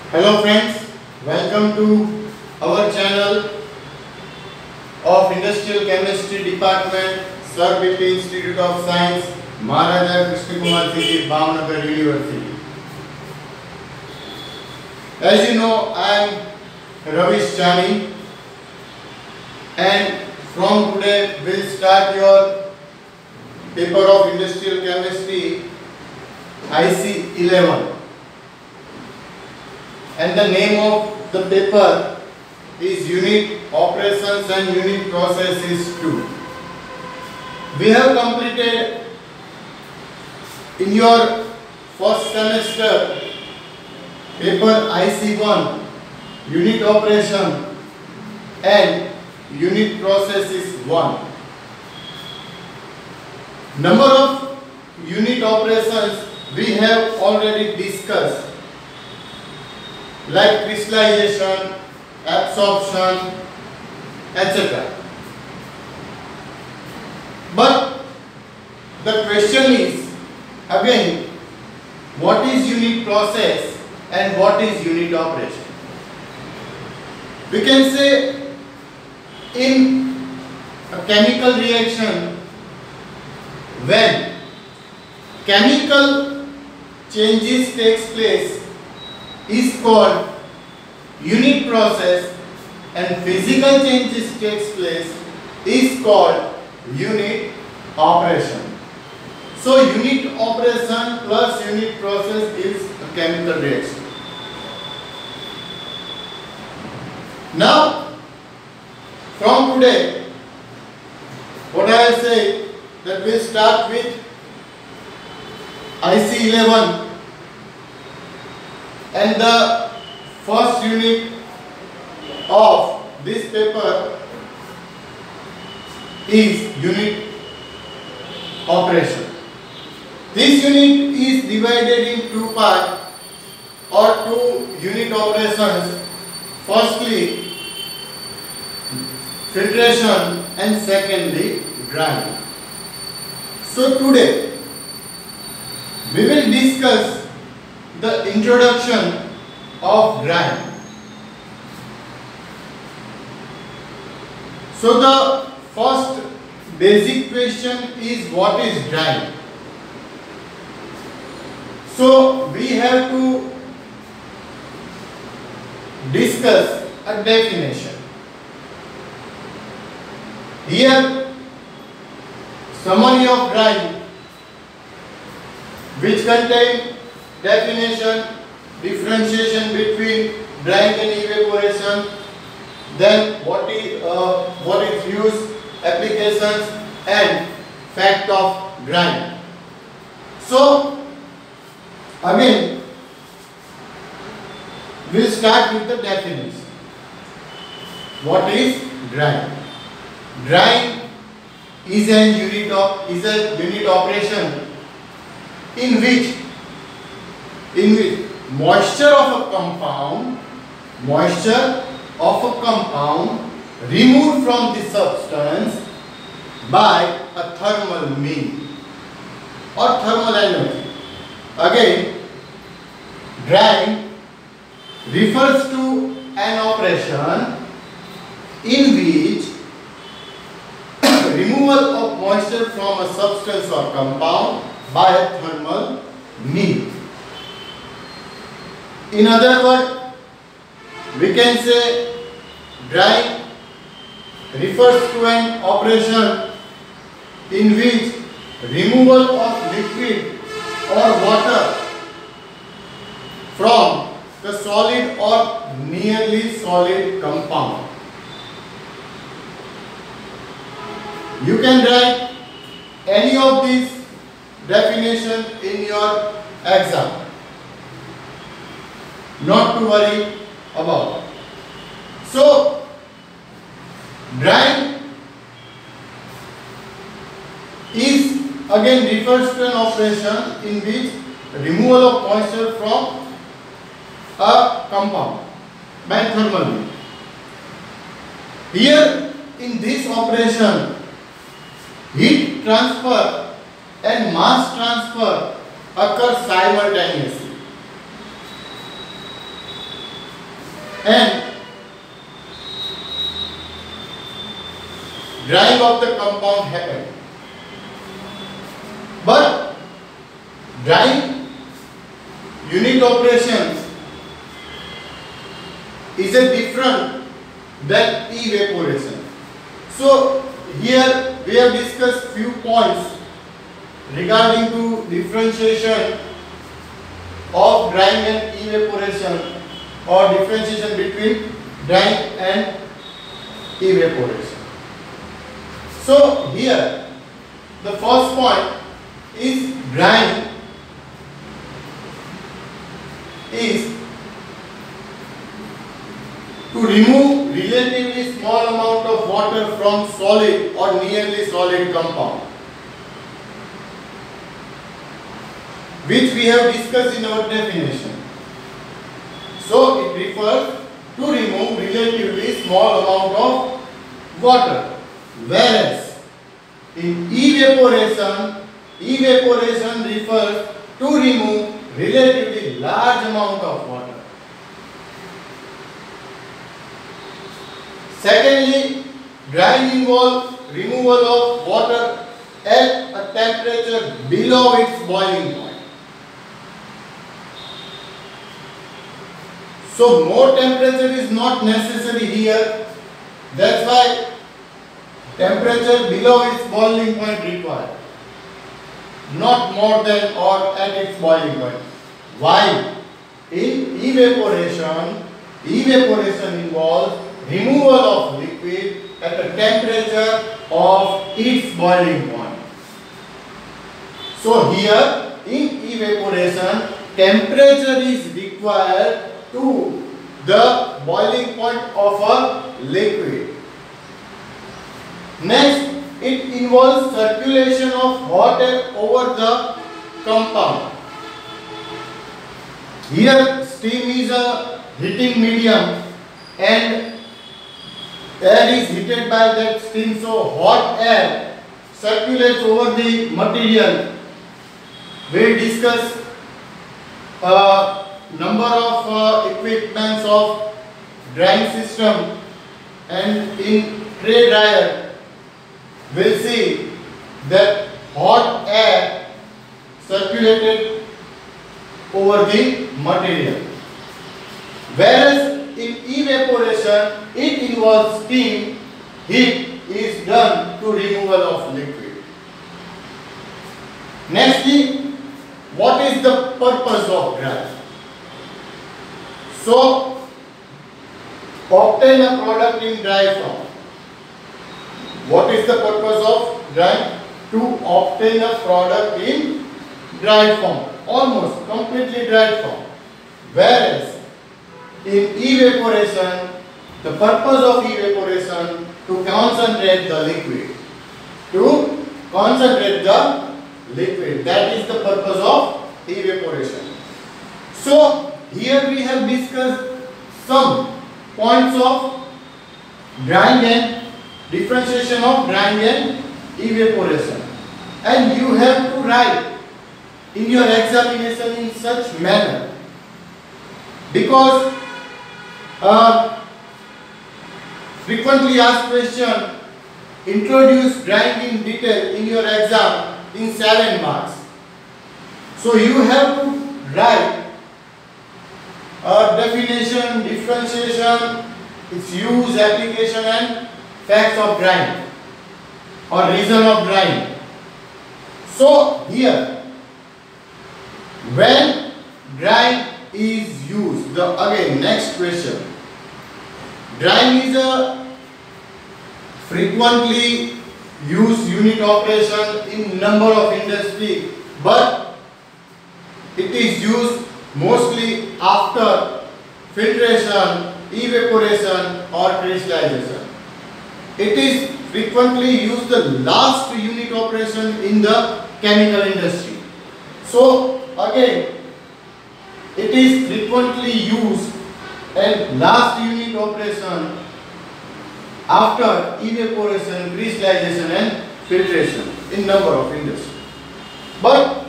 Hello friends, welcome to our channel of Industrial Chemistry Department, Sir BP Institute of Science, Maharaja Krishna Kumar City, Bhavnagar University. As you know, I am Ravish Chani, and from today we will start your paper of Industrial Chemistry IC 11. And the name of the paper is Unit Operations and Unit Processes 2. We have completed in your first semester paper IC1 Unit Operation and Unit Processes 1. Number of unit operations we have already discussed, like crystallization, absorption, etc. But the question is again, what is unit process and what is unit operation? We can say in a chemical reaction, when chemical changes takes place is called unit process, and physical changes takes place is called unit operation. So unit operation plus unit process is a chemical reaction. Now from today, what I will say, that we start with IC 11, and the first unit of this paper is unit operation. This unit is divided in two parts or two unit operations. Firstly, filtration, and secondly, drying. So today we will discuss the introduction of drying. So the first basic question is, what is drying? So we have to discuss a definition. Here, summary of drying, which contain definition, differentiation between drying and evaporation, then what is used, applications, and fact of drying. So again, we will start with the definition. What is drying? Drying is a unit operation in which moisture of a compound removed from the substance by a thermal mean or thermal energy. Again, drying refers to an operation in which removal of moisture from a substance or compound by a thermal mean. In other words, we can say drying refers to an operation in which removal of liquid or water from the solid or nearly solid compound. You can write any of these definitions in your exam. Not to worry about. So, drying is again refers to an operation in which removal of moisture from a compound by thermal mean. Here in this operation, heat transfer and mass transfer occur simultaneously. drying of the compound happened. But drying unit operations is a different than evaporation. So here we have discussed few points regarding to differentiation of drying and evaporation, or differentiation between drying and evaporation. So here the first point is drying is to remove relatively small amount of water from solid or nearly solid compound, which we have discussed in our definition. So it refers to remove relatively small amount of water, whereas in evaporation refers to remove relatively large amount of water. Secondly, drying involves removal of water at a temperature below its boiling point. So more temperature is not necessary here. That's why temperature below its boiling point required, not more than or at its boiling point. While in evaporation involves removal of liquid at a temperature of its boiling point. So here in evaporation, temperature is required to the boiling point of a liquid. Next, it involves circulation of hot air over the compound. Here steam is a heating medium and air is heated by that steam, so hot air circulates over the material. We discuss number of equipments of drying system, and in tray dryer we'll see that hot air circulated over the material, whereas in evaporation it involves steam. Heat is done to removal of liquid. Nextly, what is the purpose of drying? So, obtain a product in dry form. What is the purpose of drying? To obtain a product in dry form, almost completely dry form. Whereas in evaporation, the purpose of evaporation to concentrate the liquid. To concentrate the liquid. That is the purpose of evaporation. So here we have discussed some points of drying and differentiation of drying and evaporation, and you have to write in your examination in such manner, because frequently asked question introduce drying in detail in your exam in 7 marks. So you have to write definition, differentiation, its use, application and facts of drying or reason of drying. So here, when drying is used, again next question. Drying is a frequently used unit operation in number of industry, but it is used mostly after filtration, evaporation or crystallization. It is frequently used the last unit operation in the chemical industry. So again, it is frequently used and last unit operation after evaporation, crystallization and filtration in number of industries. But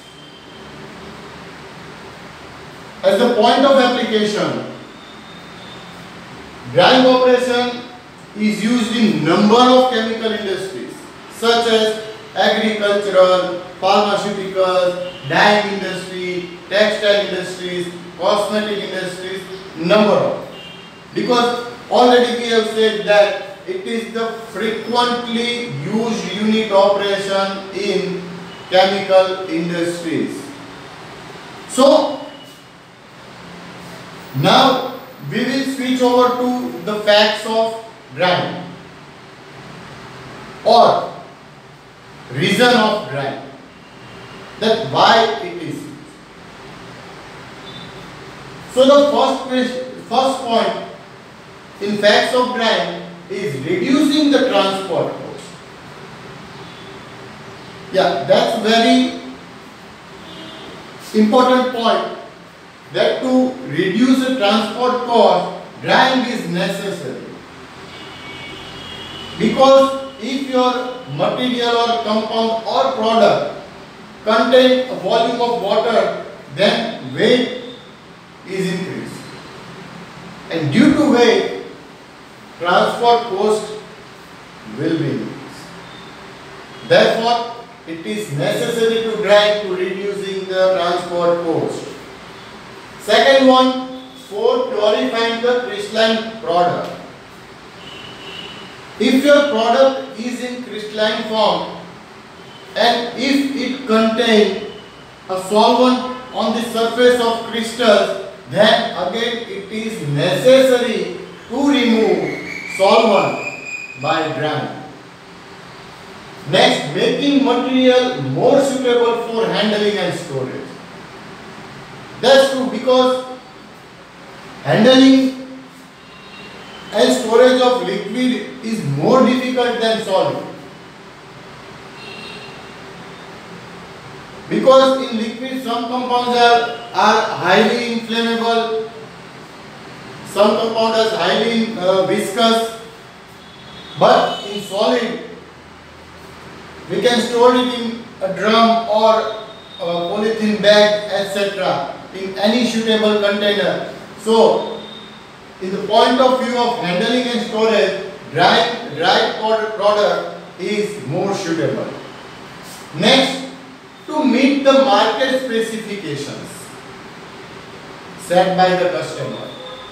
as the point of application, drying operation is used in number of chemical industries such as agricultural, pharmaceuticals, dyeing industry, textile industries, cosmetic industries, number of. Because already we have said that it is the frequently used unit operation in chemical industries. So now we will switch over to the facts of drying or reason of drying, that why it is used. So the first point in facts of drying is reducing the transport cost. Yeah, that's very important point, that to reduce the transport cost, drying is necessary. Because if your material or compound or product contain a volume of water, then weight is increased. And due to weight, transport cost will be increased. Therefore, it is necessary to dry to reducing the transport cost. Second one, for purifying the crystalline product. If your product is in crystalline form and if it contains a solvent on the surface of crystals, then again it is necessary to remove solvent by drying. Next, making material more suitable for handling and storage. That's true, because handling and storage of liquid is more difficult than solid. Because in liquid some compounds are highly inflammable, some compounds are highly viscous, but in solid we can store it in a drum or a polythene bag, etc., in any suitable container. So, in the point of view of handling and storage, dry product is more suitable. Next, to meet the market specifications set by the customer.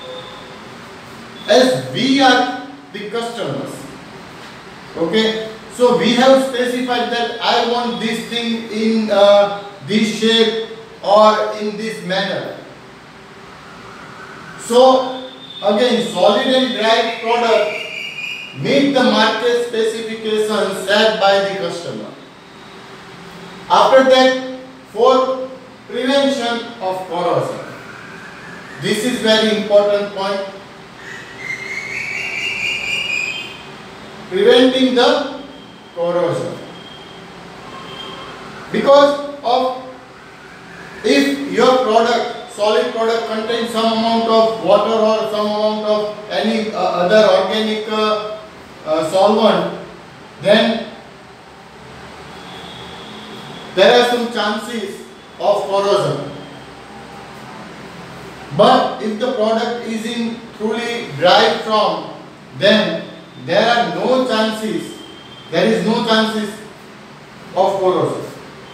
As we are the customers, okay, so we have specified that I want this thing in this shape or in this manner. So again, solid and dry product meet the market specifications set by the customer. After that, for prevention of corrosion. This is very important point. Preventing the corrosion. Because of, if your product, solid product, contains some amount of water or some amount of any other organic solvent, then there are some chances of corrosion. But if the product is in truly dry form, then there are no chances, there is no chances of corrosion.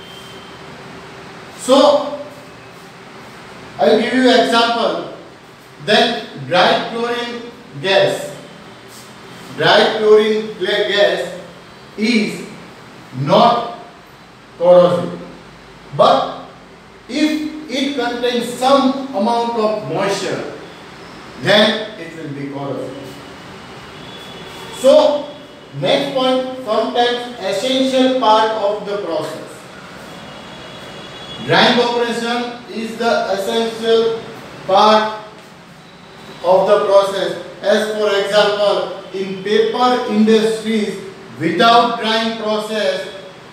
So, I will give you an example. Then dry chlorine gas is not corrosive. But if it contains some amount of moisture, then it will be corrosive. So, next point, sometimes essential part of the process. Drying operation is the essential part of the process. As for example, in paper industries, without drying process,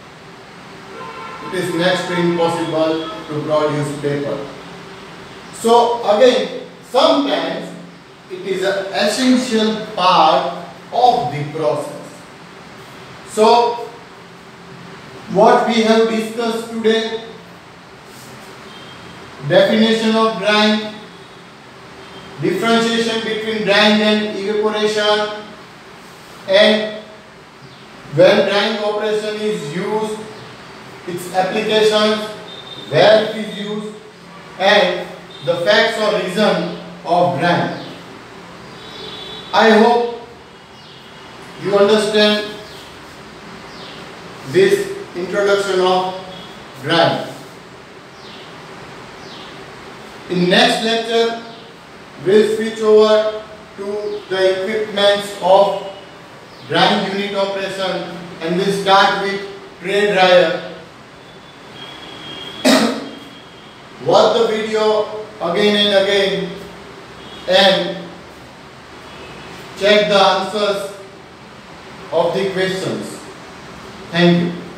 it is next to impossible to produce paper. So again, sometimes it is an essential part of the process. So what we have discussed today: definition of drying, differentiation between drying and evaporation, and when drying operation is used, its applications, where it is used, and the facts or reason of drying. I hope you understand this introduction of drying. In next lecture, we'll switch over to the equipments of drying unit operation, and we'll start with tray dryer. Watch the video again and again and check the answers of the questions. Thank you.